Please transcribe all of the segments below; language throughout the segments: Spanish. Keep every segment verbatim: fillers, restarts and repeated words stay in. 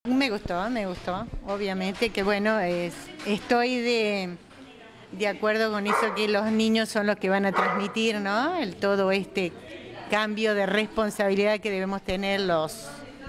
Me gustó, me gustó, obviamente que bueno, es, estoy de, de acuerdo con eso que los niños son los que van a transmitir, ¿no? El, todo este cambio de responsabilidad que debemos tener los,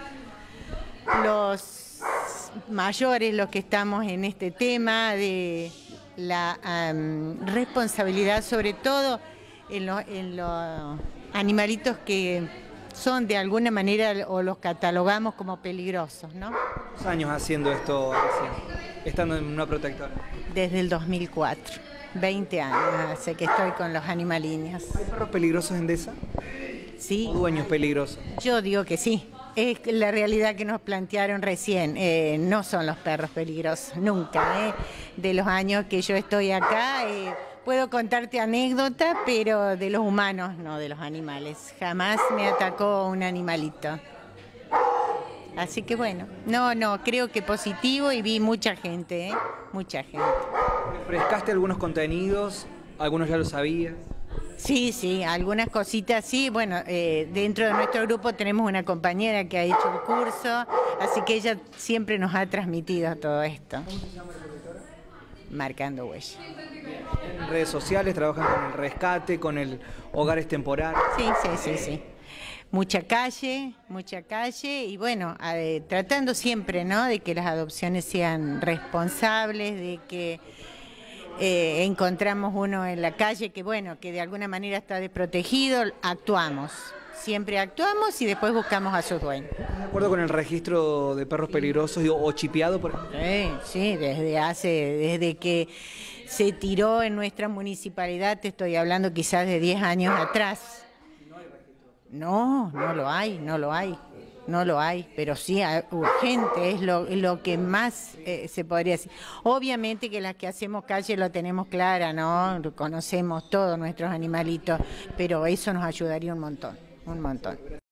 los mayores, los que estamos en este tema de la um, responsabilidad, sobre todo en los en los animalitos que son de alguna manera o los catalogamos como peligrosos, ¿no? ¿Cuántos años haciendo esto recién? Estando en una protectora. Desde el dos mil cuatro, veinte años hace que estoy con los animaliños. ¿Hay perros peligrosos en Deza? Sí. ¿O dueños peligrosos? Yo digo que sí. Es la realidad que nos plantearon recién. Eh, no son los perros peligrosos, nunca. Eh. De los años que yo estoy acá, eh, puedo contarte anécdotas, pero de los humanos, no de los animales. Jamás me atacó un animalito. Así que bueno, no, no, creo que positivo y vi mucha gente, ¿eh? Mucha gente. ¿Refrescaste algunos contenidos? ¿Algunos ya lo sabías? Sí, sí, algunas cositas sí. Bueno, eh, dentro de nuestro grupo tenemos una compañera que ha hecho el curso, así que ella siempre nos ha transmitido todo esto. ¿Cómo se llama la protectora? Marcando Huella. En redes sociales trabajan con el rescate, con el hogares temporales. Sí, sí, sí, sí. Mucha calle, mucha calle y bueno, eh, tratando siempre, ¿no?, de que las adopciones sean responsables, de que eh, encontramos uno en la calle que bueno, que de alguna manera está desprotegido, actuamos. Siempre actuamos y después buscamos a sus dueños. ¿Estás de acuerdo con el registro de perros peligrosos o chipeado, por ejemplo? Sí, sí, desde hace, desde que se tiró en nuestra municipalidad, te estoy hablando quizás de diez años atrás. No, no lo hay, no lo hay, no lo hay, pero sí urgente, es lo, lo que más eh, se podría decir. Obviamente que las que hacemos calle lo tenemos clara, ¿no? Conocemos todos nuestros animalitos, pero eso nos ayudaría un montón, un montón.